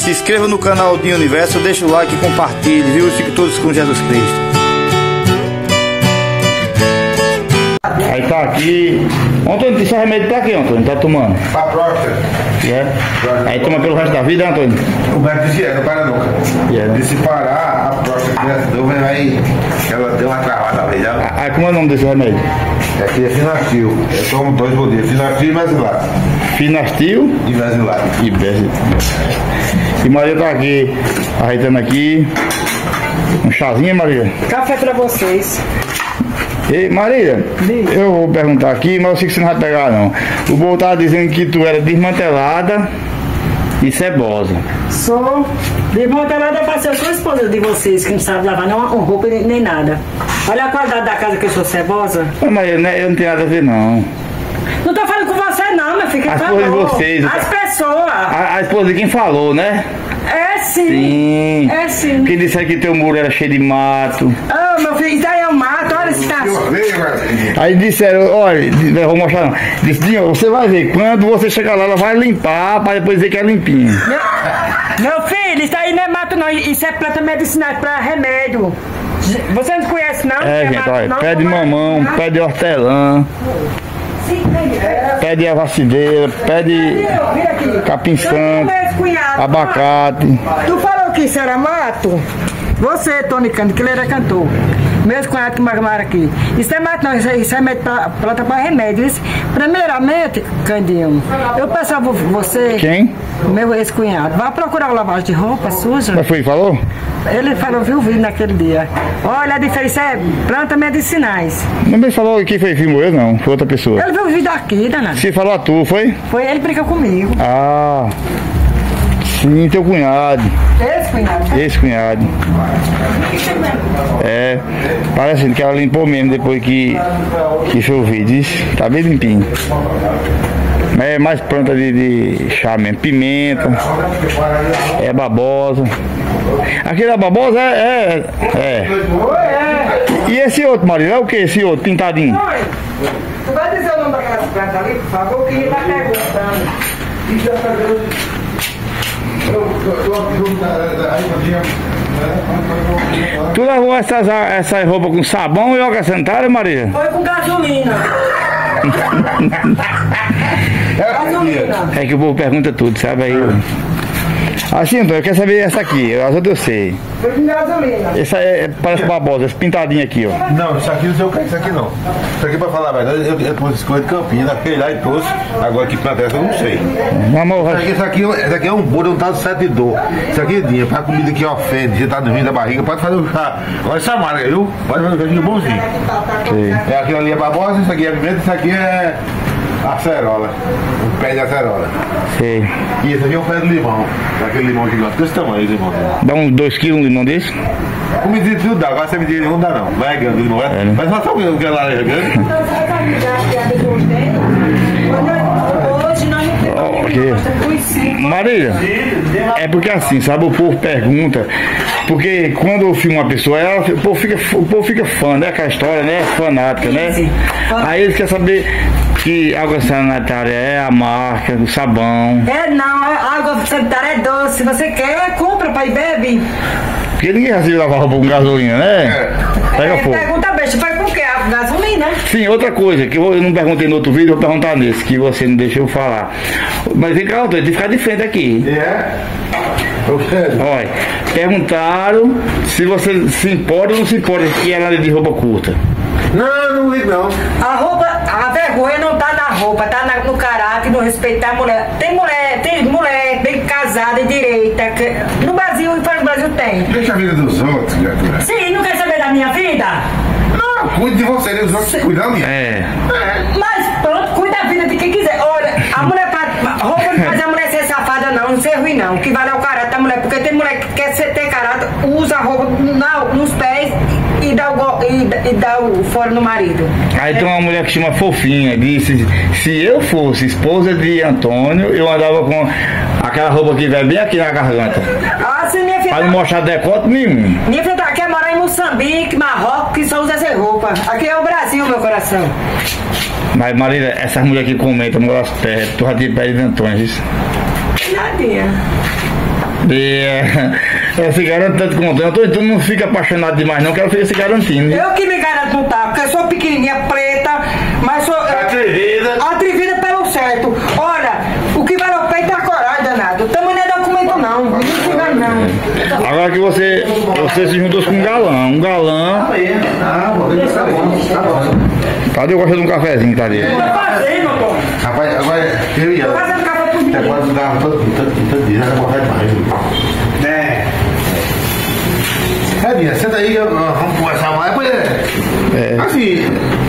se inscreva no canal Dinho Universo, deixa o like e compartilhe, viu? E fiquem todos com Jesus Cristo. Aí tá aqui. Antônio, esse remédio tá aqui, Antônio? Tá tomando? Pra próstata. Aí toma pelo resto da vida, Antônio? O médico disse, não para nunca. E se parar, a próstata vai. Ela deu uma travada ali, já. Aí como é o nome desse remédio? Aqui é Finastil. Eu tomo 2 por dia. Finastil e Basilato. Finastil e Basilato. E Maria tá aqui, ajeitando aqui. Um chazinho, Maria? Café pra vocês. Ei, Maria, eu vou perguntar aqui, mas eu sei que você não vai pegar não. O Bo tava dizendo que tu era desmantelada e cebosa. Sou desmantelada pra ser sua esposa de vocês, que não sabe lavar nem uma roupa nem nada. Olha a qualidade da casa que eu sou cebosa. Não, Maria, eu não tenho nada a ver não. Não tô falando com você não, meu filho. A esposa de vocês. As pessoas. A esposa de quem falou, né? É sim. Sim. É sim. Quem disse que teu muro era cheio de mato. Ah, meu filho, isso aí é um mato, olha esse tá. Aí disseram, olha, eu vou mostrar não. Disse, Dinho, você vai ver, quando você chegar lá, ela vai limpar, para depois dizer que é limpinho. Meu filho, isso aí não é mato não, isso é planta medicinal para remédio. Você não conhece não? É, gente, mato, olha, não, pé de mamão, pé de hortelã, pé de avacideira, pé de capim santo, abacate. Tu falou que isso era mato? Você, Tony Cândido, que ele era cantor. Mesmo cunhado que magmaram aqui. Isso não é mato não, isso é planta para remédio. Isso, primeiramente, Candinho, eu peço a você... Quem? Meu ex-cunhado. Vá procurar o lavagem de roupa suja. Mas foi, falou? Ele falou, viu o vídeo naquele dia. Olha, a diferença é planta medicinais. Não me falou que foi filho eu não, foi outra pessoa. Ele viu o vídeo aqui, danado. Você falou a tu, foi? Foi, ele brincou comigo. Ah, sim, teu cunhado. Ex-cunhado. Ex-cunhado. É, parece que ela limpou mesmo depois que choveu. Diz, tá bem limpinho. Mas é mais planta de chá mesmo. Pimenta, é babosa. Aquele da babosa é. E esse outro, Maria, é o que esse outro, pintadinho? Tu vai dizer o nome daquelas plantas ali, por favor, que ele tá perguntando. Tu lavou essas roupas com sabão e água sanitária, Maria? Foi com gasolina. É que o povo pergunta tudo, sabe aí? Assim, então, eu quero saber essa aqui, as outras eu sei. Foi com gasolina. Essa parece babosa, essa pintadinha aqui, ó. Não, isso aqui não sei o que é isso aqui não. Isso aqui, pra falar a verdade, eu trouxe coisa de Campinas, aquele lá e trouxe. Agora que planta essa eu não sei. Isso aqui é um bolo, um tal de sete dor. Isso aqui é dinheiro, pra comida que ofende, você tá dormindo da barriga, pode fazer o chá. Olha essa marca, viu? Pode fazer um chá bonzinho. Sim. É aquilo ali é babosa, isso aqui é pimenta, isso aqui é acerola. Um pé de acerola. Sei. E esse aqui é um pé de limão. Aquele limão gigante, desse tamanho, esse limão. Dá uns 2 quilos um limão desse? Comida de tudo dá, agora você me diz, não dá não. Não é grande, não é? Né? Mas só sabe o que é laranja grande? Hoje nós não temos. Maria, é porque assim, sabe, o povo pergunta, porque quando eu filmo uma pessoa, o povo fica fã, né? Aquela história, né? Fanática, né? Aí eles querem saber que água sanitária é a marca do sabão. É não, a água sanitária é doce. Se você quer, compra, pai, bebe. Porque ninguém vai se lavar roupa com gasolina, né? Pega fogo. Pergunta besta, faz com o quê? A gasolina? Sim, outra coisa, que eu não perguntei no outro vídeo, eu vou perguntar nesse, que você não deixou eu falar. Mas vem cá, tem que ficar de frente aqui. Olha, perguntaram se você se importa ou não se importa que ela é de roupa curta. Não ligo não. A roupa, a vergonha não tá na roupa, tá no caráter, no respeitar a mulher. Tem mulher bem casada e direita. No Brasil e fora do Brasil tem. Deixa a vida dos outros, criatura. Sim, não quer saber da minha vida? Não, cuide de você, os outros cuidam da minha. Mas pronto, cuida da vida de quem quiser. Olha, a mulher roupa não faz a mulher ser safada não ser ruim não. O que vale é o caráter da mulher, porque tem mulher que quer ter caráter, usa a roupa nos pés e dá o fora no marido. Aí tem uma mulher que chama Fofinha, disse, se eu fosse esposa de Antônio, eu andava com aquela roupa que vai bem aqui na garganta. Ah, sim, minha filha. Pra não mostrar decote nenhum. Minha filha quer morar em Moçambique, Marrocos, que só usa essa roupa. Aqui é o Brasil, meu coração. Mas Marília, essas mulheres que comentam, moram as pés, tu já tinha pé de Antônio, isso? Nadinha. Se garante tanto com o Antônio. Antônio não fica apaixonado demais, não, que ela fica se garantindo. Eu que me garanto não tá, porque eu sou pequenininha, preta, mas sou. Atrevida. Atrevida pelo certo. Olha, o que vale o peito é a coragem, danado. Também não é documento, não. Não engano, não. Agora que você se juntou com um galã. Um galã. Cadê o gosto de um cafezinho, tá ali? Eu tô fazendo, pô. Rapaz, agora eu ia. Tô fazendo café por mim. Agora tu dava todo dia, era morrer demais. É. Cadinha, senta aí, vamos conversar mais. Assim.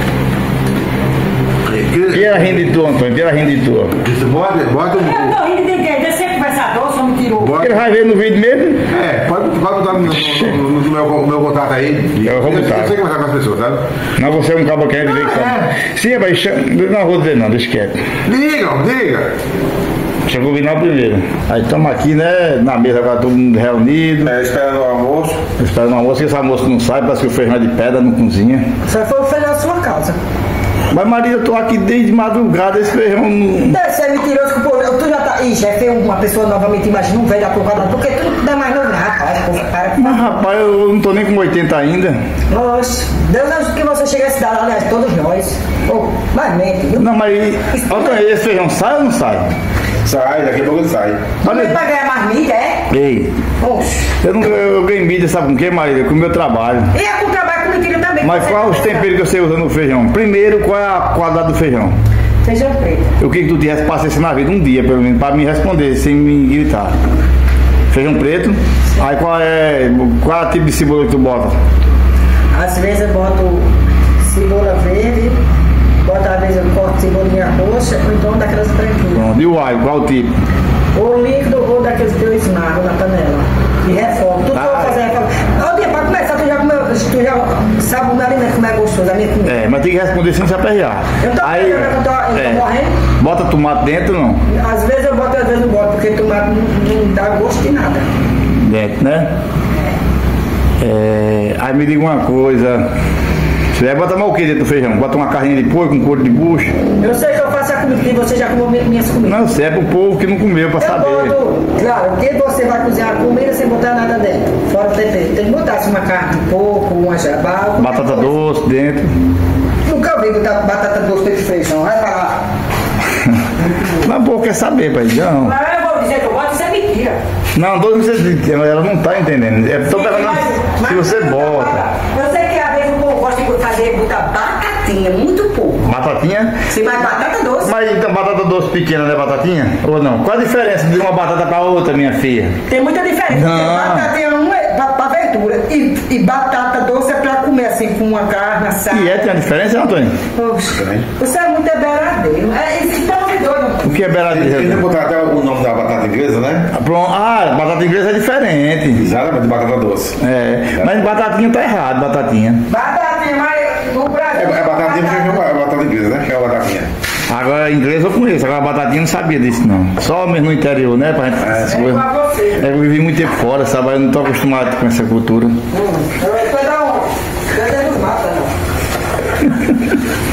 Que era rindo de tu, Antônio? Que era rindo de tu? Bota Eu tô rindo de quem? Desse conversador, só me tirou. Ele vai ver no vídeo mesmo? pode botar no meu contato aí. Eu vou botar. Eu sei conversar com as pessoas, sabe? Não, você é um cabo quente, vem cá. Sim, mas não vou dizer não, deixa quieto. Liga. Deixa eu combinar primeiro. Aí estamos aqui, né, na mesa agora, todo mundo reunido. Esperando o almoço. Esperando o almoço, que esse almoço não sai, parece que o feijão é de pedra, não cozinha. Só foi o feijão da sua casa. Mas Maria, eu tô aqui desde madrugada, esse feijão não... Deve ser mentiroso, que pô, tu já tá... Ih, chefe, uma pessoa novamente, imagina um velho da porrada, porque tu não é mais novo, né, rapaz? Pô, para. Mas rapaz, eu não tô nem com 80 ainda. Nossa, Deus ajude que você chegue a cidade, aliás, todos nós. Pô, mas mente, viu? Não, mas olha, esse feijão sai ou não sai? Sai, daqui a pouco ele sai. Também pra ganhar mais mídia, é? Ei, Oxe. eu ganhei mídia, sabe com o que, Maria? Com o meu trabalho. E é com o trabalho com mentira também. Mas qual é os temperos que você usa no feijão? Primeiro, qual é a qualidade do feijão? Feijão preto. Eu queria que tu tivesse paciência na vida, um dia pelo menos, para me responder, sem me gritar. Feijão preto. Aí qual é o tipo de cebola que tu bota? Às vezes eu boto cebola verde, às vezes eu corto cebolinha roxa, ou então daquelas branquinhas. Pronto. E o alho, qual o tipo? Ou líquido ou daqueles que eu esmago na panela. E refogo. Tudo que eu vou fazer refogo. Ô, dia, pra começar, tu já sabe o meu alimento como é gostoso, a minha comida. Mas tem que responder sem se aperrear. Eu tô morrendo. Bota tomate dentro ou não? Às vezes eu boto, às vezes não boto, porque tomate não dá gosto de nada. Dentro, né? Aí me diga uma coisa. Você vai botar mais o que dentro do feijão? Bota uma carninha de porco, um couro de bucho? Eu sei que eu faço a comida, e você já comeu minhas comidas. Não, você é pro povo que não comeu, pra saber. Claro, que você vai cozinhar a comida sem botar nada dentro, fora o tempero. Tem que botar assim, uma carne de porco, uma jabá. Batata doce dentro. Nunca vi botar batata doce dentro de feijão, vai falar. Mas o povo quer saber, pai. Não. Mas eu vou dizer que eu boto, isso é mentira. Não, ela não tá entendendo. Tô perguntando se você bota. Eu sei que às vezes o povo gosta de fazer, botar batatinha, muito pouco. Batatinha? Sim, mas batata doce. Mas então batata doce pequena não é batatinha? Ou não? Qual a diferença de uma batata pra outra, minha filha? Tem muita diferença. Não. Batatinha uma é pra verdura. E batata doce é pra comer assim com uma carne assada. E tem a diferença, Antônio? Poxa, você é muito beradeiro. Isso tá muito doido. O que é beiradeira? Ele botar até o nome da batata inglesa, né? Batata inglesa é diferente. Exatamente, batata doce. Mas batatinha tá errado, batatinha. Batatinha, mas no Brasil. É batatinha porque é batata inglesa, né? Que é a batatinha. Agora inglês eu conheço, agora batatinha eu não sabia disso não. Só mesmo no interior, né? Pra gente, Pra você. eu vivi muito tempo fora, sabe? Eu não tô acostumado com essa cultura. Eu vou dar um. Eu não mata, não.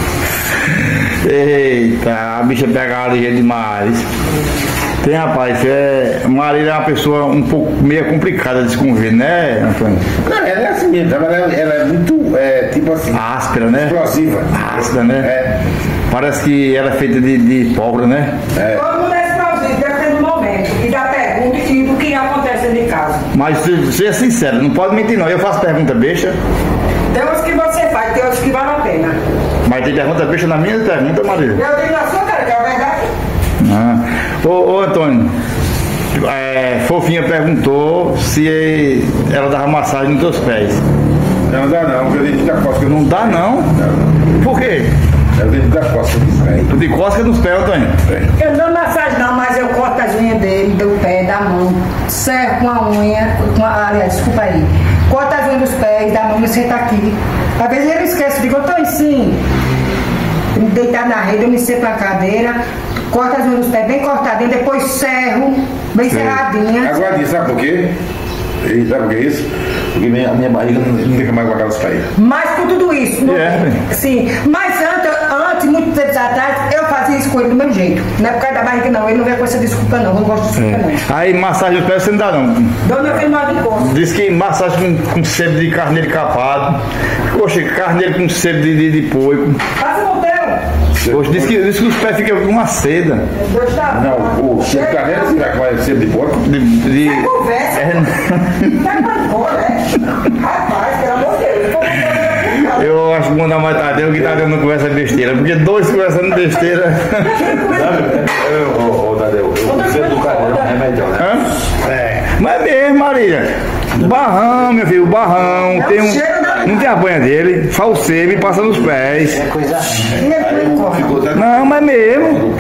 Eita, a bicha pega a ligeira demais. Tem, rapaz, Marília é uma pessoa um pouco meio complicada de se conviver, né, Antônio? Não, ela é assim mesmo, ela é muito, tipo assim... Áspera, né? Explosiva. Áspera, né? Parece que ela é feita de pólvora, né? Todo mundo é explosivo, depende do momento. E da pergunta e do que acontece dentro de casa. Mas seja sincero, não pode mentir não. Eu faço pergunta besta. Tem uns que você faz, tem outros que vale a pena. Mas tem pergunta besta na minha pergunta, Marília. Eu digo na sua cara, que é a verdade. Ô Antônio, Fofinha perguntou se ela dava massagem nos teus pés. Não dá não, porque eu tenho muita cócega. Não dá não? Por quê? Eu tenho muita cócega nos pés. Tu de cócega nos pés, Antônio? Eu não massagem não, mas eu corto as unhas dele, do pé, da mão. Serro com a unha, aliás, desculpa aí. Corto as unhas dos pés, da mão e senta aqui. Às vezes ele esquece, eu digo, eu tô sim. Me deitar na rede, eu me sento na cadeira, corto as unhas dos pés bem cortadinho, depois serro, bem serradinha. Agora, sabe por quê? Sabe por que é isso? Porque minha barriga não fica mais guardada os pés. Mas por tudo isso, sim. Mas antes, muito tempo atrás, eu fazia faço isso com ele do meu jeito. Não é por causa da barriga, não. Ele não vem com essa desculpa, não. Eu não gosto de desculpa, não. Aí massagem dos pés você não dá, não. Dou meu filho mal de costas. Diz que massagem com sebo de carneiro capado. Poxa, carneiro com sebo de porco. Passa no teu. Poxa, diz que os pés ficam com uma seda. Não, o chefe carneiro será que vai ser de porco? Sem conversa. Tá mais fora, Rapaz, pelo amor de Deus. Eu acho bom dar mais Tadeu que Tadeu não conversa besteira. Porque dois conversando besteira. Ô, Tadeu, o centro do carneiro é um remédio, né? Mas é mesmo, Marília. Barrão, meu filho, barrão. Tem não tem a banha dele. Falsebe passa nos pés. É coisa. Não, mas é mesmo.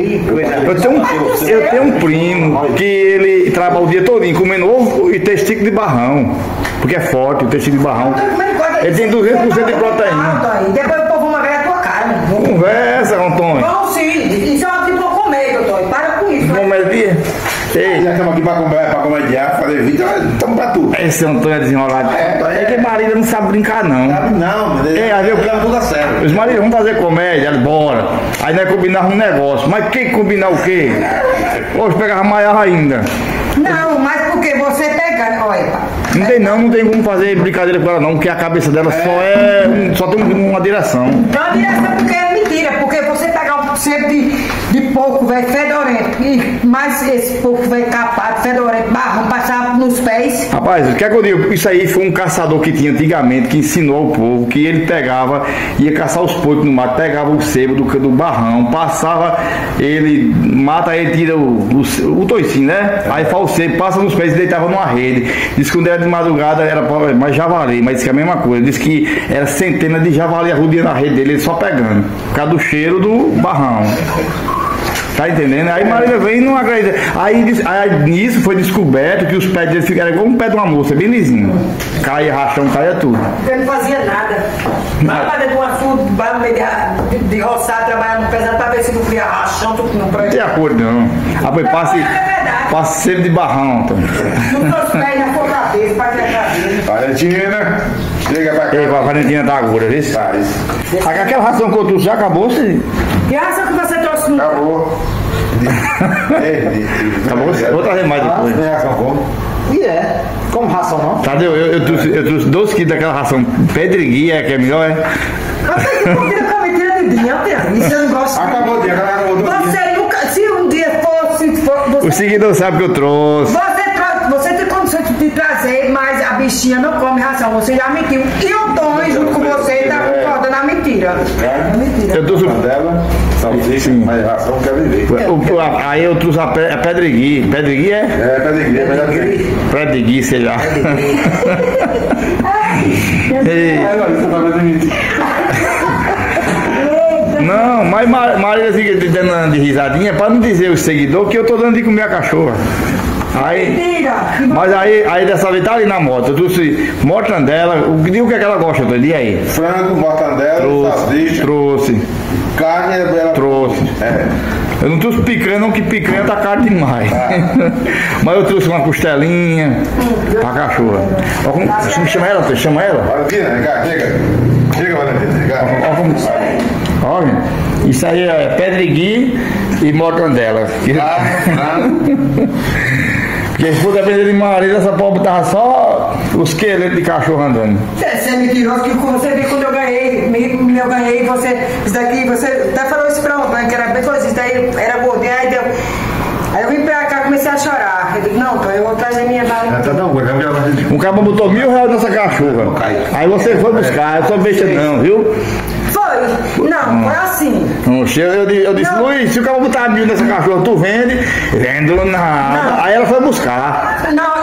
Eu tenho um primo que ele trabalha o dia todinho comendo ovo e testículo de barrão. Porque é forte o testículo de barrão. Ele tem 200% de proteína. Depois o povo vai ver a tua cara, mano. Conversa, Antônio. Vamos sim. Isso é uma tipo de comédia, Antônio. Para com isso. Comédia? Ei. Já estamos aqui para comediar, fazer vídeo, estamos para tudo. Esse Antônio é desenrolado. É que Marília não sabe brincar, não. Não, mas aí eu leva tudo a sério. Os maridos vão fazer comédia, bora. Aí nós combinamos um negócio. Mas quem combinar o quê? Hoje pegava maior ainda. Não, mas porque você pega, olha. Não tem como fazer brincadeira com ela não, porque a cabeça dela só tem uma direção. Uma direção porque é mentira, porque você pegar um sebo de porco, velho, fedorento, e mais esse porco, velho, capado, fedorento, barrão, passar nos pés. Rapaz, o que é que eu digo? Isso aí foi um caçador que tinha antigamente, que ensinou ao povo, que ele pegava, ia caçar os porcos no mato, pegava o sebo do barrão, passava, ele mata, ele tira o toicinho, né? Aí faz o sebo, passa nos pés e deitava numa rede. Diz que quando era de madrugada era mais javali, mas disse que é a mesma coisa. Diz que era centenas de javali arrudiando na rede dele, ele só pegando, por causa do cheiro do barrão. Tá entendendo? Aí Marília vem e não acredita. Aí nisso foi descoberto que os pés dele ficaram igual um pé de uma moça, bem lisinho. Caia, rachão, caia tudo. Ele não fazia nada. Vai pra dentro de uma fundo, de roçar, trabalhando pesado pra ver se não cria rachão, tudo não presta. Não tem acordo não. Aí passa sempre de barrão, então. Não trouxe pés na sua cabeça, pra criar cabeça. Valentina, chega pra cá. Ei, a Valentina tá agora, viu? Aquela ração que eu trouxe já acabou, sim? Que ração que você trouxe? Acabou. Acabou? Vou trazer mais depois. Tem ração como? E como ração não? Tadeu, eu trouxe 12 quilos daquela ração pedreguia, que é melhor, é? Você não tira pra me tirar de dinheiro, isso eu não gosto. Acabou o dia, acabou o dia. Você nunca, se um dia fosse... O seguidor sabe que eu trouxe. Você tem condição de trazer, mas a bichinha não come ração, você já mentiu. E o Tom, junto com você, tá concordando a mentira. É mentira. Eu trouxe dela, salsicha, mas ração quer viver. Aí eu trouxe a pedregui. Pedregui é? É, pedregui. Pedregui, sei lá. Não, mas Marília fica dando de risadinha pra não dizer os seguidores que eu tô dando de comer a cachorra. Aí, mas aí dessa vez tá ali na moto. Eu trouxe mortandela. Diga o que é que ela gosta, Tony? E aí? Frango, mortandela, salsicha. Trouxe. Carne ela trouxe. Eu não trouxe picanha, não, que picanha tá caro demais. Mas eu trouxe uma costelinha pra cachorra. Chama ela, chama ela. Valentina, vem cá, chega, Valentina. Olha, isso aí é pedregui e mortandela. Porque se for depender de Marília, essa pobre tava só os esqueletos de cachorro andando. Você é mentiroso, que você viu quando eu ganhei, você, isso daqui, você até falou isso pra ontem, que era bem coisa, isso daí era gordinha, aí deu. Aí eu vim pra cá e comecei a chorar. Eu digo, não, eu vou trazer minha barriga. Um cara botou R$1.000 nessa cachorra. Aí você foi buscar, eu sou besta não, viu? Foi. Não, foi assim. Eu disse, Luiz, se o cara botar 1.000 nessa cachorra, tu vende? Vendo nada. Não. Aí ela foi buscar.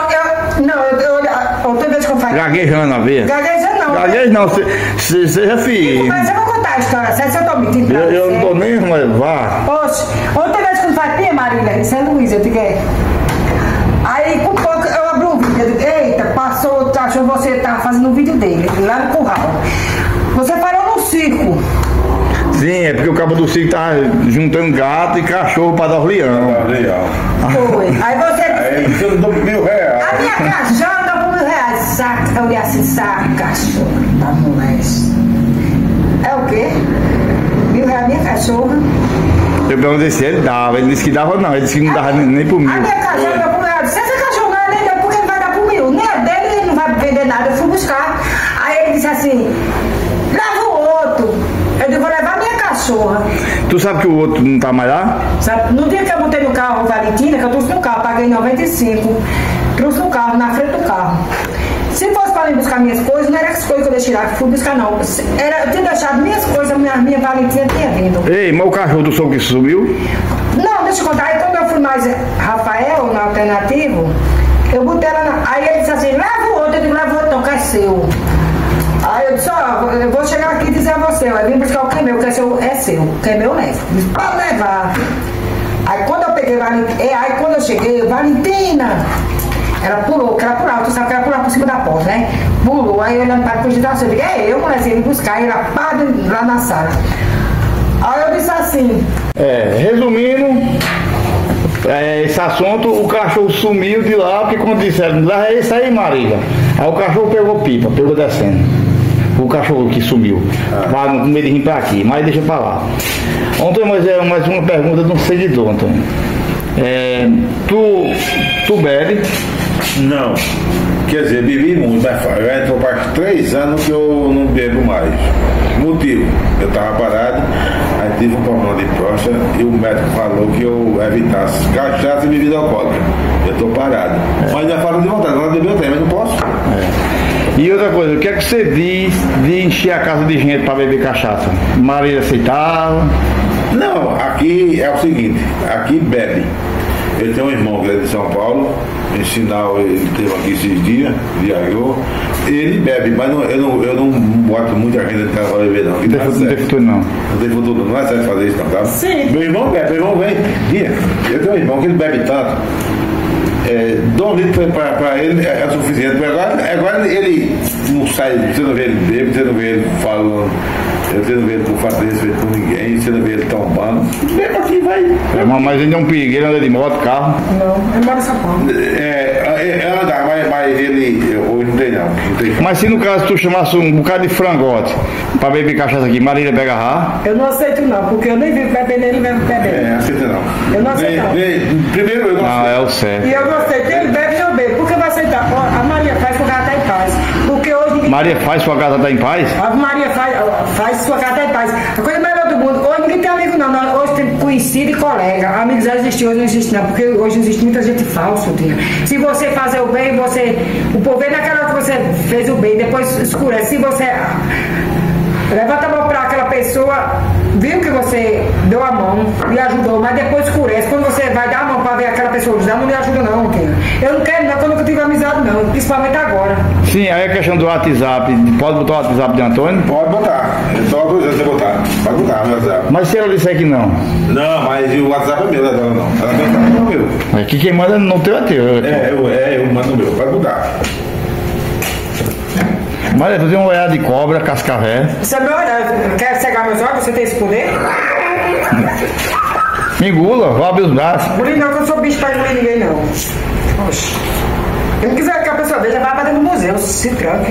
Outra vez que eu falei. Gaguejando a ver? Gaguejando não. Gaguejando não, seja filho. Mas eu vou contar a história, se eu tô mentindo pra eu não tô nem, mas vá. Poxa, outra vez que eu falei, Marília, isso é Luiz, eu digo, Aí com pouco eu abri um vídeo, eu digo, eita, passou, achou que você tava fazendo um vídeo dele, lá no curral. Você parou no circo. Sim, é porque o cabo do circo tá juntando gato e cachorro pra dar os leão. Foi. Aí você disse. Eu dou R$1.000. A minha cachorra dá R$1.000. Saca, eu olhei assim, saca, cachorra. Tá moleque. É o quê? R$1.000 minha cachorra. Eu perguntei se ele dava, ele disse que dava não, ele disse que não dava nem por 1.000. A minha cachorra deu pro meu, se essa cachorra não é nem dele, porque ele vai dar pro 1.000. Nem é dele, ele não vai vender nada, eu fui buscar. Aí ele disse assim, leva o outro. Eu digo, vou levar a minha cachorra. Tu sabe que o outro não tá mais lá? Sabe, no dia que eu botei no carro o Valentina, que eu trouxe no carro, paguei 95, trouxe no carro, na frente do carro. Se fosse para mim buscar minhas coisas, não era as coisas que eu deixei lá, que fui buscar não. Eu tinha deixado minhas coisas, minha Valentina tinha vindo. Ei, mas o cachorro do som que subiu? Não, deixa eu contar. Aí quando eu fui mais Rafael, no alternativo, eu botei ela na... Aí ele disse assim, leva o outro, eu digo, leva o outro, não, que é seu. Aí eu disse, ó, eu vou chegar aqui e dizer a você, ó, eu vim buscar o que é meu, que é seu, que é meu neto. Disse, pode levar. Aí quando eu peguei Valentina, aí quando eu cheguei, Valentina, ela pulou, que ela pulava, tu sabe que ela pulava por cima da porta, né? Pulou, aí olhando para a cogitação, eu digo, é eu, moleque, vim buscar, e ela pá, lá na sala. Aí eu disse assim. Resumindo, esse assunto, o cachorro sumiu de lá, porque quando disseram, lá é isso aí, Marília. Aí o cachorro pegou pipa, pegou descendo. O cachorro que sumiu. Vai com medo de vir pra aqui, mas deixa pra lá. Antônio, mas é mais uma pergunta de um seguidor, Antônio. Tu bebe? Não. Quer dizer, bebi muito, mas já entrou faz 3 anos que eu não bebo mais. Motivo, eu estava parado, aí tive um problema de próstata e o médico falou que eu evitasse cachaça e bebida alcoólica. Eu estou parado. Mas já falo de vontade, ela bebeu também, mas não posso. E outra coisa, o que é que você diz de encher a casa de gente para beber cachaça? Marília aceitava? Não, aqui é o seguinte, aqui bebe. Eu tenho um irmão que é de São Paulo, em sinal ele esteve aqui esses dias, viajou. Ele bebe, mas eu não boto muita gente em casa para beber não. Não tem futuro não. Não tem futuro não, é certo fazer isso não, tá? Sim. Meu irmão bebe, meu irmão vem. Dia, eu tenho um irmão que ele bebe tanto. 2 litros para ele é suficiente. Agora ele não sai, você não vê ele beber, você não vê ele falando, você não vê ele por fazer respeito com ninguém, você não vê ele tombando. Mesmo assim vai. Mas ele é um perigo, ele anda de moto, carro. Não, ele mora em São Paulo. Anda, mas ele hoje não tem não. Mas se no caso tu chamasse um bocado de frangote para beber cachaça aqui, Marília pega a Eu não aceito não, porque eu nem vivo bebendo, ele mesmo bebendo. Aceita não. Eu não aceito não. Primeiro eu não aceito. É o certo. E eu não aceito, ele bebe e eu bebo. Por que vai aceitar? Ó, a Maria faz sua casa tá em paz. Porque hoje ninguém... Maria faz sua casa tá em paz? A Maria faz sua casa tá em paz. A coisa melhor do mundo. Hoje ninguém tem amigo não. Hoje tem conhecido e colega. Amigos já existem, hoje não existe não. Porque hoje existe muita gente falsa, tia. Se você fazer o bem, o povo vê naquela hora que você fez o bem, depois escurece. Se você levanta a mão para aquela pessoa, viu que você deu a mão, lhe ajudou, mas depois escurece. Quando você vai dar a mão para ver aquela pessoa ajudar, não lhe ajuda não, tia. Eu não quero não, porque eu nunca tive amizade não, principalmente agora. Sim, aí a questão do WhatsApp, pode botar o WhatsApp de Antônio? Pode botar, é só autorizando você botar. Pode botar o WhatsApp. Mas se ela disser que não? Não, mas o WhatsApp é meu, não é dela não. Ela não é meu. Aqui quem manda no teu é teu. Eu mando o meu, pode botar. Mas tu tem um olhar de cobra, cascavé. Você é meu olhar, quer cegar meus olhos? Você tem esse poder? Me engula, vou abrir os braços. Por não, que eu sou bicho pra engolir ninguém não. Oxe. Se não quiser que a pessoa veja, vai pra dentro do museu, se tranque.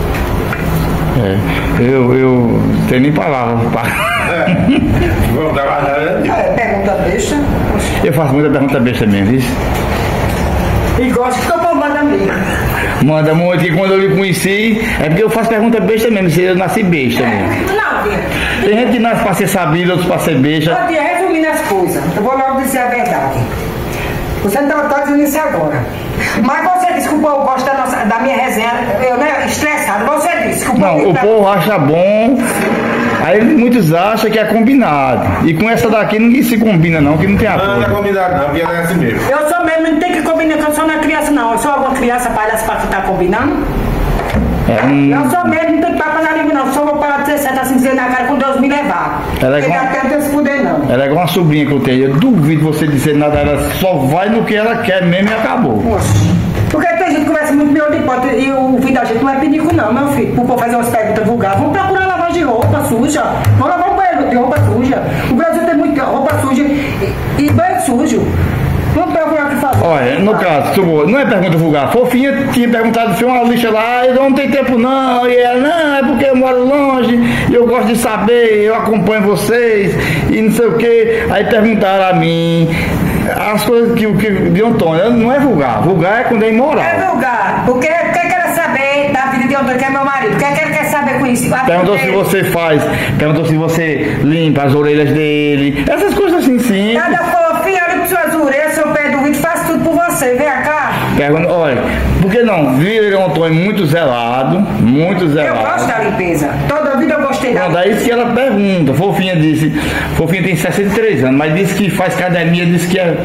Eu tenho nem palavra. Vamos dar mais nada. Pergunta besta. Oxe. Eu faço muita pergunta besta mesmo, viu? E gosto que o povo manda amigo. Manda muito, e quando eu lhe conheci, é porque eu faço pergunta besta mesmo, eu nasci besta mesmo. Não, tia. Tem gente que nasce pra ser sabido, outros pra ser besta. Ô, tia, resumindo as coisas, eu vou logo dizer a verdade. Você não está dizendo isso agora. Mas você disse que o povo gosta da minha resenha, eu, né, estressado. Você disse que o povo... Não, o povo acha bom, aí muitos acham que é combinado. E com essa daqui ninguém se combina não, que não tem acordo. Não é combinado não, porque ela é assim mesmo. Eu sou mesmo, não tem que combinar, que eu sou uma criança não. Eu sou alguma criança palhaça para estar combinando. Eu sou mesmo, não tem papo na língua não. Só vou para 17 assim dizer na cara com Deus me levar. Ela é porque igual... até não tem esse poder não. Ela é igual uma sobrinha que eu tenho. Eu duvido você dizer nada, ela só vai no que ela quer mesmo e acabou. Poxa. Porque tem gente que conversa muito melhor de hipótese e o vídeo da gente não é pinico não, meu filho. Por fazer umas perguntas vulgares. Vamos procurar lavagem de roupa suja. Vamos lavar um banheiro de roupa suja. O Brasil tem muita roupa suja e banheiro sujo. Vamos procurar o que fazer. Olha, no caso, não é pergunta vulgar. Fofinha tinha perguntado se uma lixa lá, eu não tenho tempo não. E ela, não, é porque eu moro longe, e eu gosto de saber, eu acompanho vocês, e não sei o que. Aí perguntaram a mim as coisas que de Antônio, não é vulgar. Vulgar é quando é imoral. É vulgar, porque quer saber da vida de Antônio, que é meu marido. O que ele quer saber com isso? Perguntou se você faz, perguntou se você limpa as orelhas dele, essas coisas assim, sim. Nada fofinho, olha para suas orelhas, seu pé do vidro, faço tudo por você, vem cá. Pergunta, olha, por que não? Vira um Antônio muito zelado, muito zelado. Eu gosto da limpeza, toda a vida eu gostei da limpeza. Daí que ela pergunta, Fofinha tem 63 anos, mas disse que faz academia, disse que é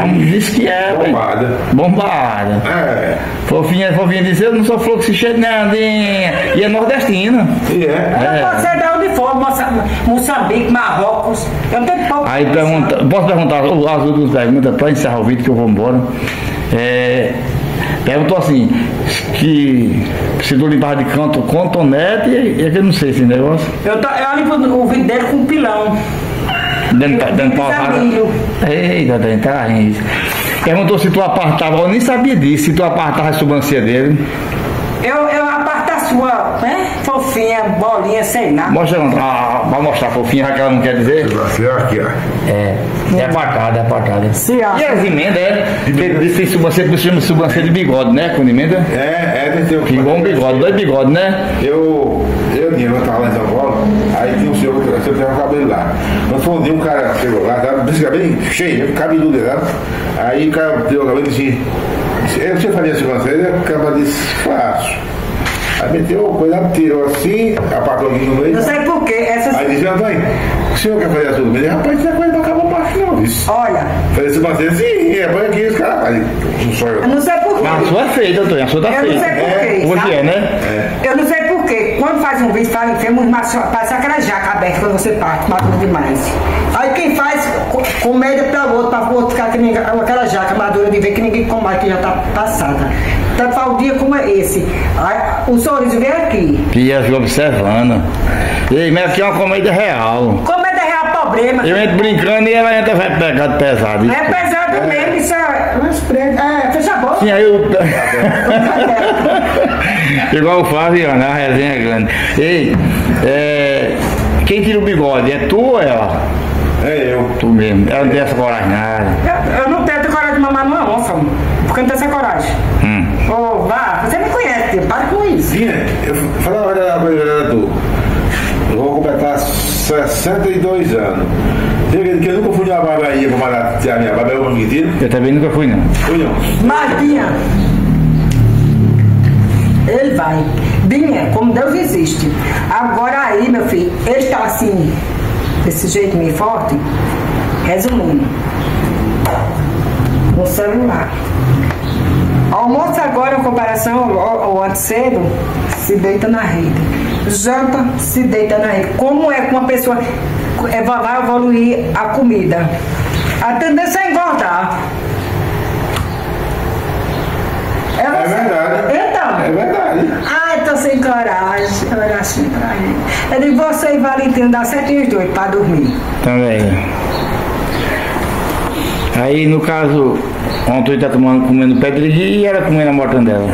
Bombada. Bombada. É. Fofinha disse, eu não sou fluxichedinha, e é nordestina. E é. Você é de onde for, Moçambique, Marrocos, eu não tenho pouco. Aí posso perguntar as outras perguntas para encerrar o vídeo que eu vou embora. Perguntou assim, que se tu limpar de canto com tonete, e que eu não sei esse negócio. Eu limpo o vidro dele com pilão. Dentro pausada. Eita, tá isso. Perguntou se tu apartava, eu nem sabia disso, se tu apartava a sobrancelha dele. Eu aparto a sua, né? Fofinha, bolinha, sei lá. Mostra, vai mostrar fofinha, já que ela não quer dizer. Aqui, ó. É apartada. Sim, E as emendas, Disse que sobrancelha, chama sobrancelha de bigode, né? Com emenda? Igual um bigode, 2 bigodes, né? Eu tava lá em São Paulo, aí tinha um senhor que tinha um cabelo lá. Nós fomos um dia, um cara chegou lá, tava bem cheio, cabeludo, né? Aí o cara deu o cabelo e disse, você fazia sobrancelha? O cara disse, faço. Aí meteu, cuidado, tirou assim, apartou aqui no meio. Não sei por quê. Aí disse, Antônio, o senhor quer fazer a sobrancelha? Rapaz, você vai tocar pra baixo não, isso. Olha. Fazer sobrancelha, sim, põe aqui, os caras fazem. Não sou eu. Eu não sei por quê. A sua é feita, Antônio, a sua tá feita. Eu não sei por quê. Hoje né? Eu não sei por quê. Quando faz um vídeo, passa aquela jaca aberta quando você parte, madura demais. Aí quem faz, com média para o outro ficar que nem aquela jaca madura de ver que ninguém comate, que já tá passada. Tanto faz o dia como é esse. Aí, o sorriso vem aqui. E eu observando. Ei, mas aqui é uma comédia real. Comédia real é problema. Eu entro brincando e ela entra pegado pesado. É pesado mesmo, isso é. Fecha a boca. Sim, aí eu. Igual o Flávio, a resenha é grande. Ei, quem tira o bigode? É tu ou ela? É eu. Tu mesmo. Ela não tem essa coragem nada. Eu não tenho coragem de mamar numa onça, porque não tenho essa coragem. Vá, você me conhece, para com isso. Sim, eu falo a verdade, tu. Eu vou completar 62 anos. Você acredita que eu nunca fui numa barbearia pra mandar tirar minha barba, eu vou mentir? Eu também nunca fui, não. Fui não. Mas, Binha, ele vai. Binha, como Deus existe. Agora aí, meu filho, ele está assim, desse jeito meio forte, resumindo, no celular. Almoço agora, em comparação ao antes cedo, se deita na rede. Janta, se deita na rede. Como é que uma pessoa vai evoluir a comida? A tendência é engordar. É verdade. Então. É verdade. Ai, tô sem coragem. Olha assim pra ele. Eu digo, você e Valentino dá 7 e os 2 pra dormir. Também. Aí, no caso, o Antônio tá comendo pedregulho e ela comendo a mortandela.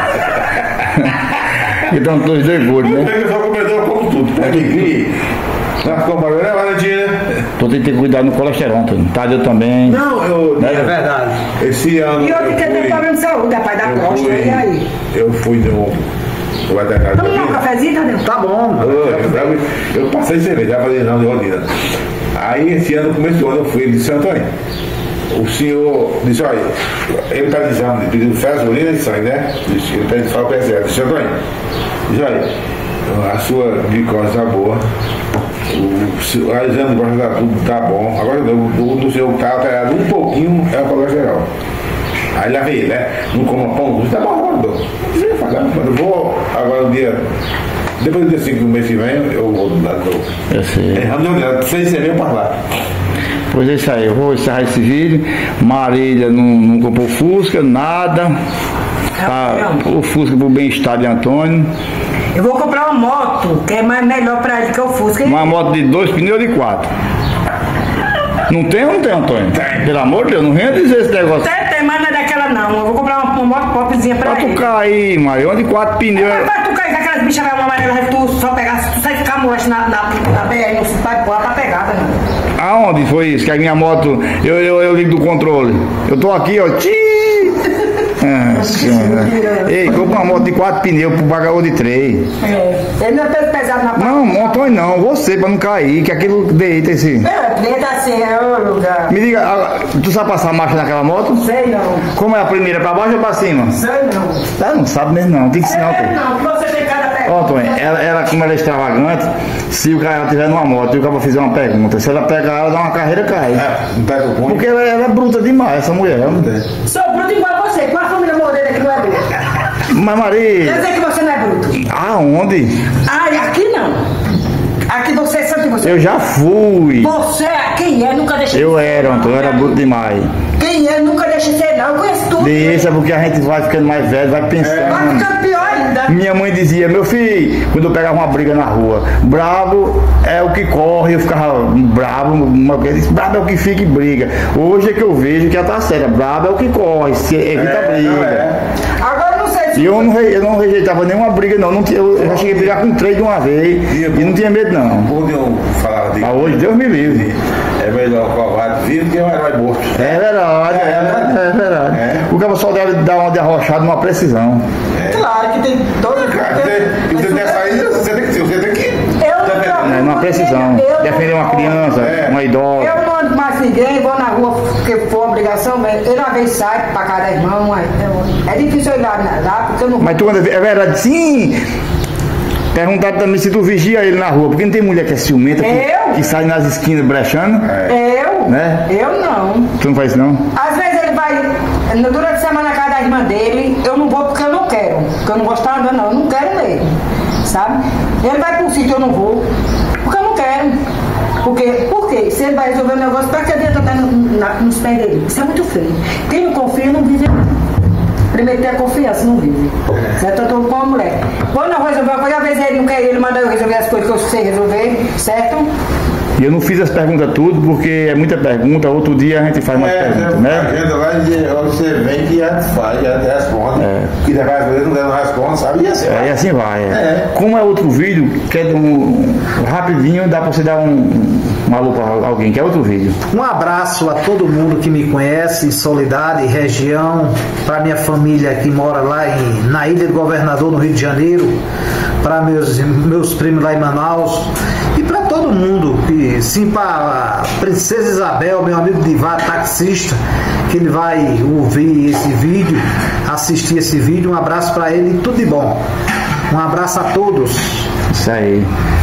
Então, os dois gordos, né? Eu só comedor, eu como tudo. Pedregulho. Nós comemos, né, Valentina? Tô tentando ter cuidado no colesterol, Antônio. Tadeu também. Não, Né? É verdade. esse ano. E outro que tem problema de saúde, rapaz, da próstata. E aí? Eu fui no. Vamos tomar um cafezinho, Tadeu? Tá bom. Eu passei cerveja, já falei não de rodina. Aí esse ano, começo do ano, eu fui, ele disse, Antônio, o senhor disse, olha, ele está dizendo, pedindo fezes, urina e sangue, né? Ele pede fala para ele, disse, Antônio, diz, olha, a sua glicose está boa, o exame de colesterol tá bom, agora o seu está alterado um pouquinho, é o colesterol. Aí lá veio, né? Não coma pão, tá bom, eu vou agora no dia. Depois do dia 5 do mês que vem, eu vou do lado do. Eu sei. Sem ser meu para lá. Pois é isso aí, eu vou encerrar esse vídeo. Marília não comprou Fusca, nada. Tá, o Fusca pro bem-estar de Antônio. Eu vou comprar uma moto, que é mais melhor pra ele que o Fusca. Uma moto de 2 pneus de 4. Não tem ou não tem, Antônio? Tem. Pelo amor de Deus, não venha dizer esse negócio. Tem, mas não é daquela não. Eu vou comprar uma moto popzinha pra Pra tu ele. cair, Mário, onde 4 pneus. Pra tu cair daquelas bichas amarelas, tu só pegar, se tu sair de camoeste na BR, no pai pô, tá pegada, né? Aonde foi isso? Que a minha moto, eu ligo do controle. Eu tô aqui, ó. Ah, senhora. Ei, compra uma moto de 4 pneus pro pagador de 3. Ele não é peso pesado na parte. Não, Antônio não, você, pra não cair, que aquilo deita esse. Deita assim, é o lugar. Me diga, tu sabe passar marcha naquela moto? Sei não. Como é a primeira, pra baixo ou pra cima? Sei não. Ela não sabe mesmo não, tem que ensinar, Sei pô. não, você tem cada pé. Ó, Antônio, ela como ela é extravagante, se o cara estiver numa moto e o cara fizer uma pergunta, se ela pegar ela, dá uma carreira, cai. Não pega o ponto. Porque ela é bruta demais, essa mulher. Sou bruto igual você. Qual a família Moreira que não é bruta? Mas Quer Maria, dizer que você não é bruto? aonde? Ah, aqui não. Aqui você sabe que você. Eu já fui. Você, quem é, nunca deixa Eu de ser. era, Antônio, eu era bruto demais. Quem é, nunca deixa de ser, não. Eu conheço tudo. Deixa, porque a gente vai ficando mais velho, vai Vai pensando. ficando pior ainda. Minha mãe dizia, meu filho, quando eu pegava uma briga na rua, bravo é o que corre, eu ficava bravo, uma vez disse, bravo é o que fica e briga. Hoje é que eu vejo que ela tá certa, bravo é o que corre, se evita a briga. Agora eu não sei se. E eu não rejeitava nenhuma briga não, eu já cheguei a brigar com 3 de uma vez e não tinha medo não. Quando eu falava de Mas hoje Deus me livre. é melhor o covarde vivo que um herói morto. É verdade, é verdade. O cara só deve dar uma derrochada numa precisão. Claro que tem todo. Você tem saída, você tem que. É, numa precisão. Defender uma criança, uma idosa. Eu não ando mais ninguém, vou na rua porque for obrigação, mas eu uma vez saio pra cada irmão, é difícil eu ir lá porque eu não. Mas tu anda, é verdade, sim. Perguntaram também se tu vigia ele na rua, porque não tem mulher que é ciumenta, que sai nas esquinas brechando. Eu? Né? Eu não. Tu não faz isso não? Às vezes ele vai, durante a semana na casa da irmã dele, eu não vou porque eu não quero. Porque eu não gosto de estar andando, não. Eu não quero mesmo. Sabe? Ele vai para um sítio, eu não vou. Porque eu não quero. Por quê? Se ele vai resolver o negócio, para que adianta estar nos pés dele? Isso é muito feio. Quem não confia não vive. Primeiro ter a confiança, não vive. Certo? Eu tô com uma mulher. Quando eu resolver uma coisa, às vezes ele não quer, ele manda eu resolver as coisas que eu sei resolver, certo? E eu não fiz as perguntas tudo, porque é muita pergunta, outro dia a gente faz mais perguntas, né? Agenda lá e você vem e a gente faz, a gente responde. Que depois às vezes não responde, sabe? E assim E assim vai. Como é outro vídeo, que é rapidinho, dá pra você dar um alô pra alguém, que é outro vídeo. Um abraço a todo mundo que me conhece, Soledade, região, para minha família que mora lá na Ilha do Governador, no Rio de Janeiro, para meus primos lá em Manaus e para todo mundo, e sim para a Princesa Isabel, meu amigo Divar, taxista, que ele vai ouvir esse vídeo, assistir esse vídeo. Um abraço para ele e tudo de bom. Um abraço a todos. Isso aí.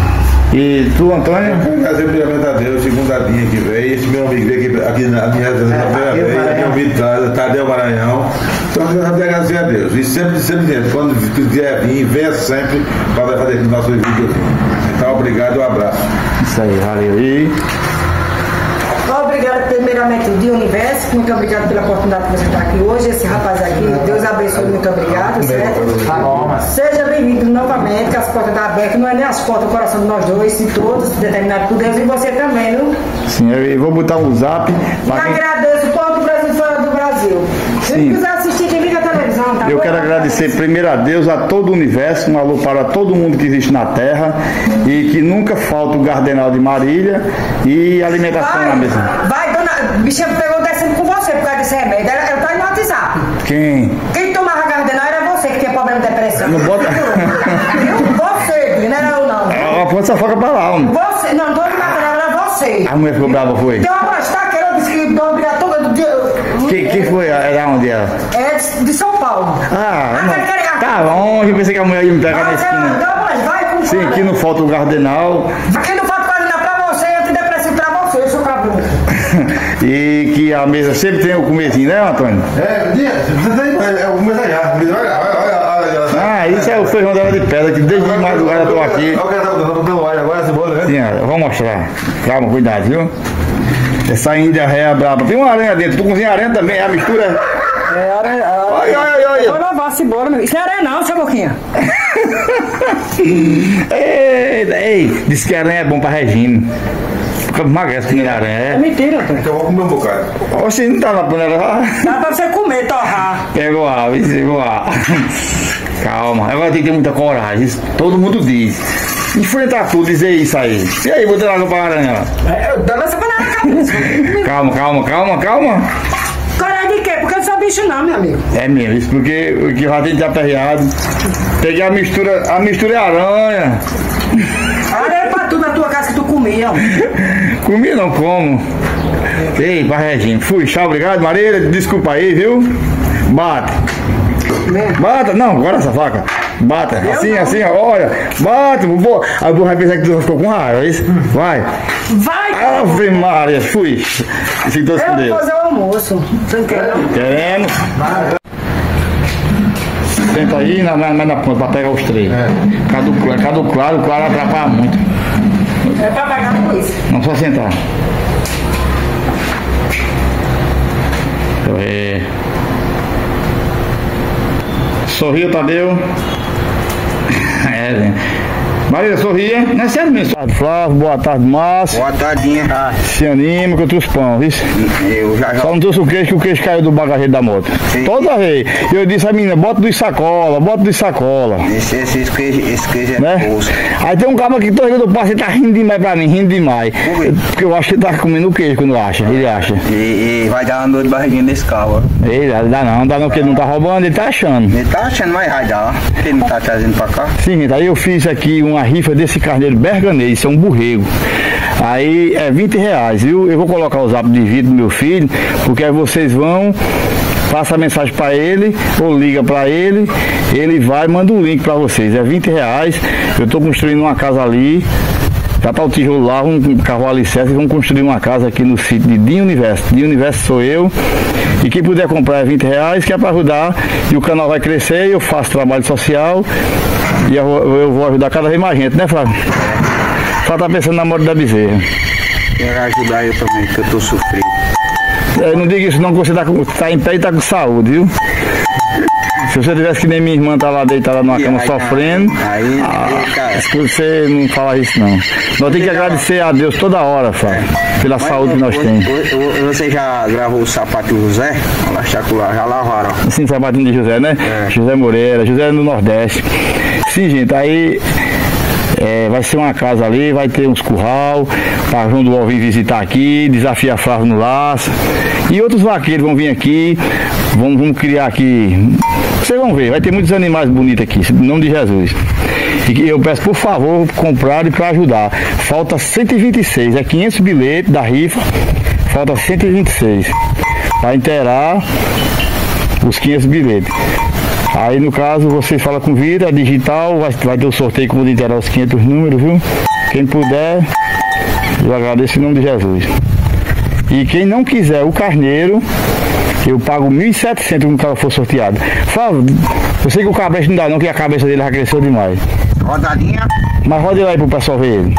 E tu, Antônio? Agradecer primeiramente a Deus, segunda-dinha que veio. Esse meu amigo veio aqui na minha residência pela primeira vez, aqui é o Vitor, Tadeu Maranhão. Então, eu quero agradecer a Deus. E sempre dizendo, quando quiser vir, venha sempre para fazer aqui o nosso vídeo. Então, obrigado e um abraço. Isso aí, valeu. E Obrigado primeiramente de Universo, muito obrigado pela oportunidade que você está aqui hoje, esse rapaz aqui, Deus abençoe, muito obrigado, certo? Tá bom, mas... Seja bem-vindo novamente, que as portas estão abertas, não é nem as portas, o coração de nós dois, e todos, determinados por Deus, e você também, viu? sim, eu vou botar o zap. E agradeço o povo do Brasil e fora do Brasil. Se Sim. quiser assistir, tem liga a televisão, tá Eu bom? quero agradecer primeiro a Deus, a todo o universo, um alô para todo mundo que existe na Terra e que nunca falta o Gardenal de Marília e alimentação na mesa. Vai, dona, bicha pegou descendo com você por causa desse remédio, ela tá aí no WhatsApp. Quem Tomava Gardenal era você que tinha problema de depressão. Não bota. Viu? Você, não era eu não. Aponta essa foca pra lá, homem. Você, não, dona Gardenal era você. A mulher ficou brava, foi? Tem uma estaca, ela disse que dona obrigada todo dia. Quem foi? Era onde ela? É de São Paulo. Não. Tá longe, eu pensei que a mulher ia me pegar na esquina. Não, mas vai com Sim, aqui não falta o Gardenal. Aqui não falta Gardenal pra você, antidepressivo pra você, eu sou pra você. E que a mesa sempre tem o comecinho, né, Antônio? O começo já. Olha. Ah, isso é o feijão dela de pedra, que desde de madrugada eu tô aqui. Olha o cara tá dando óleo agora, a cebola, né? Sim, eu vou mostrar. Calma, cuidado, viu? Essa índia ré é braba. Tem uma aranha dentro. Tu cozinha aranha também, a mistura. É, aranha. Olha. Vou lavar a cebola, meu. Isso não é aranha não, seu Boquinha. Ei, diz que aranha é bom pra regime. tu emagrece comendo aranha, É mentira, Antônio. Então eu vou comer um bocado. Você não tá na panela lá? Dá pra você comer, torrar. Pegou a pegou a. Calma, agora tem que ter muita coragem. Isso todo mundo diz. Enfrentar tudo, dizer isso aí. E aí, botei água pra aranha. Dá essa panela na cabeça. Calma. Coragem de quê? Porque eu não sou bicho não, meu amigo. É mesmo, isso porque o que já tem de aperreado. Peguei a mistura é aranha. Aranha pra tu na tua casa que tu comia. Comi não como. Ei, Barreginho. Fui, tchau, obrigado, Marília. Desculpa aí, viu? Bata. Bata, não, agora essa faca. Bata, assim, ó, olha. Bata, aí o burro vai pensar que tu ficou com raiva, é isso? Vai. Ave Maria, fui. Eu vou fazer o almoço. Você não quer não? Queremos. Senta aí, mais na ponta, pra pegar os três. Cada claro atrapalha muito. É pra pagar com isso. Não só sentar. Sorriu, Tadeu. Maria, sorria. Não é sério mesmo. Boa tarde, Flávio. Boa tarde, Márcio. Boa tardinha. Se anima que eu trouxe pão, viu? Eu já. Só não trouxe o queijo, que o queijo caiu do bagageiro da moto. Sim. Toda vez. Eu disse a menina, bota dos sacola. Esse queijo é Né? bolso. Aí tem um cara aqui, todo mundo passa, ele tá rindo demais pra mim, rindo demais. Por quê? Porque eu acho que ele tá comendo o queijo quando ele acha. E vai dar uma dor de barriguinha nesse carro, ó. Ele dá não, porque ele não tá roubando, ele tá achando. Ele tá achando, mas vai dar. Ele não tá trazendo pra cá. Sim, gente, aí eu fiz aqui uma rifa desse carneiro berganês, isso é um borrego. Aí é R$20, viu? Eu vou colocar o zap de vídeo do meu filho, porque aí vocês vão, passa a mensagem pra ele, ou liga pra ele, ele vai, manda um link pra vocês. É R$20, eu tô construindo uma casa ali, já tá o tijolo lá, um carro alicerce, vamos construir uma casa aqui no sítio de Dinho Universo. Dinho Universo sou eu. E quem puder comprar é R$20, que é para ajudar. E o canal vai crescer, eu faço trabalho social. E eu vou ajudar cada vez mais gente, né, Flávio? Só tá pensando na morte da bezerra. Quero ajudar eu também, que eu tô sofrendo. Não diga isso não, que você tá em pé e tá com saúde, viu? Se você tivesse que nem minha irmã tá lá deitada numa cama sofrendo, você não fala isso não. Nós temos que agradecer a Deus toda hora, Flávio, pela saúde que nós temos. Você já gravou o sapato do José? Já lavaram. Sim, sapatinho de José, né? É. José Moreira, José no Nordeste. Sim, gente, aí vai ser uma casa ali, vai ter uns curral, para João do Ó vir visitar aqui, desafiar Flávio no laço. E outros vaqueiros vão vir aqui, vamos criar aqui. Vocês vão ver, vai ter muitos animais bonitos aqui, em nome de Jesus. E eu peço, por favor, comprar e para ajudar. Falta 126, é 500 bilhetes da rifa, falta 126. Para inteirar os 500 bilhetes. Aí no caso você fala com Vira, digital, vai ter o sorteio como de inteirar os 500 números, viu? Quem puder, eu agradeço em nome de Jesus. E quem não quiser o carneiro, eu pago 1.700 quando o cara for sorteado. Flávio, eu sei que o cabeça não dá não, que a cabeça dele já cresceu demais. Rodadinha. Mas roda ele aí pro pessoal ver ele.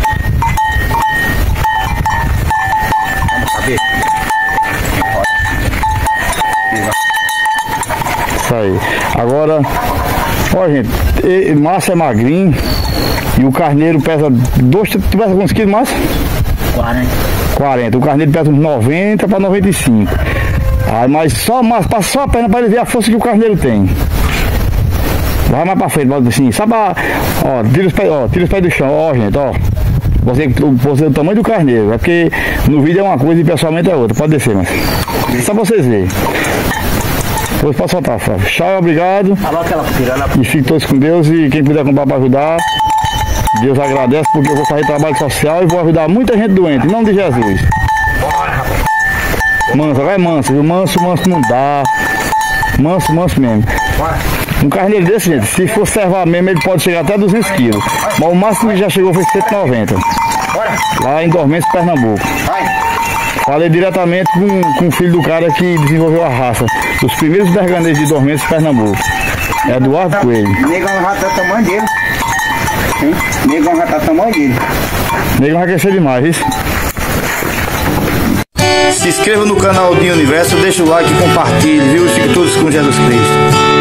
Isso aí. Agora, ó gente, Márcio é magrinho e o carneiro pesa 2, tu pesa quantos quilos, Márcio? 40. O carneiro pesa uns 90 para 95. Mas passa só a perna para ele ver a força que o carneiro tem. Vai mais pra frente, bota assim, só pra. Tira os pés do chão, ó gente, ó. Você o tamanho do carneiro, é porque no vídeo é uma coisa e pessoalmente é outra. Pode descer, mas. Só pra vocês verem. Depois pode soltar, Flávio. Tchau, obrigado. E fiquem todos com Deus e quem puder comprar pra ajudar, Deus agradece, porque eu vou fazer trabalho social e vou ajudar muita gente doente, em nome de Jesus. Manso, vai manso, viu? Manso não dá. Manso mesmo. Um carneiro desse, gente, se for servar mesmo, ele pode chegar até 200 quilos. Mas o máximo que já chegou foi 190. Lá em Dormentes, Pernambuco. Falei diretamente com o filho do cara que desenvolveu a raça. Os primeiros berganês de Dormentes, Pernambuco. Eduardo Coelho. Negão já tá tamanho dele. Negão já tá tamanho dele. Negão vai crescer demais, isso. Se inscreva no canal Dinho Universo, deixa o like e compartilhe, viu? Fiquem todos com Jesus Cristo.